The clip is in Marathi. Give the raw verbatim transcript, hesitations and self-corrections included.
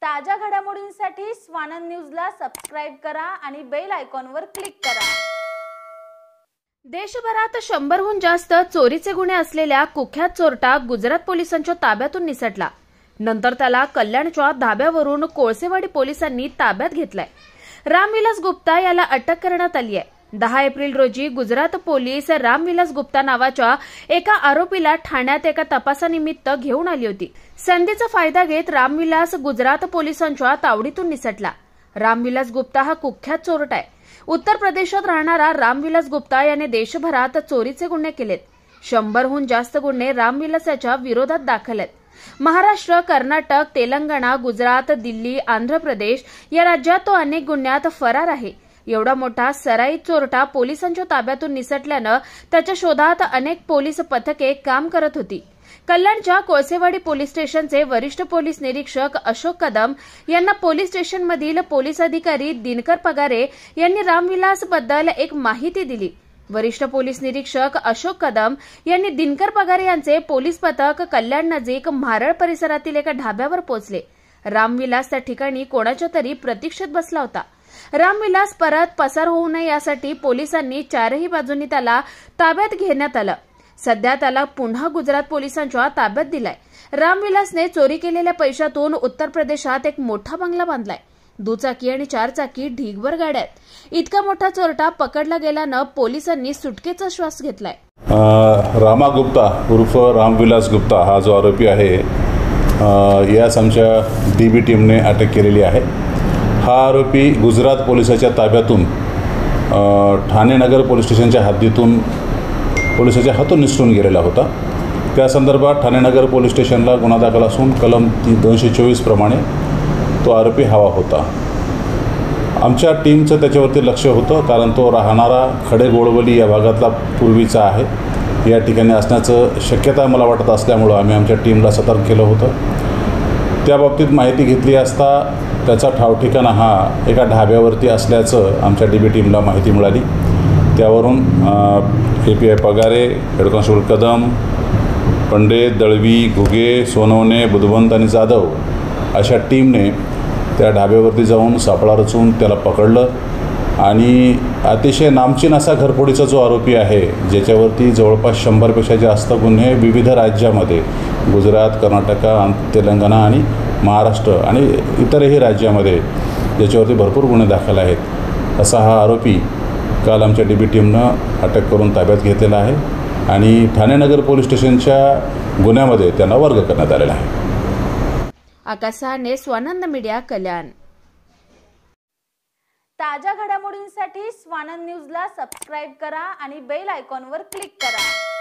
ताज्या घडामोडींसाठी स्वानंद न्यूजला सबस्क्राइब करा आणि बेल आयकॉनवर क्लिक करा। देशभरात शंभरहून जास्त चोरीचे गुन्हे असलेल्या कुख्यात चोरटा गुजरात पोलिसांच्या ताब्यातून निसटला। नंतर त्याला कल्याणच्या धाब्यावरून कोळसेवाडी पोलिसांनी ताब्यात घेतलाय। रामविलास गुप्ता याला अटक करण्यात आली आहे। दहा एप्रिल रोजी गुजरात पोलीस रामविलास गुप्ता नावाच्या एका आरोपीला ठाण्यात एका तपासानिमित्त घेऊन आली होती। संधीचा फायदा घेत रामविलास गुजरात पोलिसांच्या तावडीतून निसटला। रामविलास गुप्ता हा कुख्यात चोरटा आहे। उत्तर प्रदेशात राहणारा रामविलास गुप्ता याने देशभरात चोरीचे गुन्हे केलेत। शंभरहून जास्त गुन्हे रामविलास याच्या विरोधात दाखल आहेत। महाराष्ट्र, कर्नाटक, तेलंगणा, गुजरात, दिल्ली, आंध्र प्रदेश या राज्यात तो अनेक गुन्ह्यात फरार आहे। एवढा मोठा सराईत चोरटा पोलिसांच्या ताब्यातून निसटल्यानं त्याच्या शोधात अनेक पोलीस पथके काम करत होती। कल्याणच्या कोळसेवाडी पोलीस स्टेशनचे वरिष्ठ पोलीस निरीक्षक अशोक कदम यांना पोलीस स्टेशनमधील पोलीस अधिकारी दिनकर पगारे यांनी रामविलास बद्दल एक माहिती दिली। वरिष्ठ पोलीस निरीक्षक अशोक कदम यांनी दिनकर पगारे यांचे पोलीस पथक कल्याण नजीक म्हारळ परिसरातील एका ढाब्यावर पोहोचले। रामविलास त्या ठिकाणी कोणाच्या तरी प्रतीक्षेत बसला होता। रामविलास परत पसार होऊ नये यासाठी पोलिसांनी चारही बाजूंनी त्याला ताब्यात घेण्यात आलं। सध्या त्याला पुन्हा गुजरात पोलिसांच्या ताब्यात दिलाय। रामविलासने चोरी केलेल्या पैशातून उत्तर प्रदेशात एक मोठा बंगला बांधलाय। दुचाकी आणि चारचाकी ढीगभर गाड्या आहेत। इतका मोठा चोरटा पकडला गेल्यानं पोलिसांनी सुटकेचा श्वास घेतलाय। रामा गुप्ता उर्फ रामविलास गुप्ता हा जो आरोपी आहे यास आमच्या डीबी टीमने अटक केलेली आहे। हा आरोपी गुजरात पोलिसांच्या ताब्यातून ठाणे नगर पोलीस स्टेशनच्या हद्दीतून पोलिसांच्या हातून निसटून गेलेला होता। त्या संदर्भात ठाणे नगर पोलीस स्टेशनला गुन्हा दाखल असून कलम दोनशे चोवीस प्रमाणे तो आरोपी हवा होता। आमच्या टीमचं त्याच्यावरती लक्ष होतं, कारण तो राहणारा खडेगोळवली या भागातला पूर्वीचा आहे। या ठिकाणी असण्याचं शक्यता मला वाटत असल्यामुळं आम्ही आमच्या टीमला सतर्क केलं होतं। त्या बाबतीत माहिती घेतली असता त्याचा ठावठिकाणा हा एका ढाब्यावरती असल्याचं आमच्या डीबी टीमला माहिती मिळाली। त्यावरून A P I Pagare, head constable Kadam, Pandit, Dalvi, Ghuge, Sonawane, Budhwant आणि जाधव अशा टीमने त्या ढाब्यावरती जाऊन सापळा रचून त्याला पकडलं आणि अतिशय नामचीन असा घरफोडीचा जो आरोपी आहे, ज्याच्यावरती जवळपास शंभरपेक्षा जास्त गुन्हे विविध राज्यामध्ये गुजरात, कर्नाटक, तेलंगणा आणि महाराष्ट्र आणि इतरही राज्यामध्ये ज्याच्यावरती भरपूर गुन्हे दाखल आहेत, असा हा आरोपी काल आमच्या डीबी टीमनं अटक करून ताब्यात घेतलेला आहे आणि ठाणे नगर पोलीस स्टेशनच्या गुन्ह्यामध्ये त्यांना वर्ग करण्यात आलेला आहे। आकाशाने स्वानंद मीडिया कल्याण। ताज्या घडामोडींसाठी स्वानंद न्यूजला सबस्क्राइब करा आणि बेल आयकॉनवर क्लिक करा।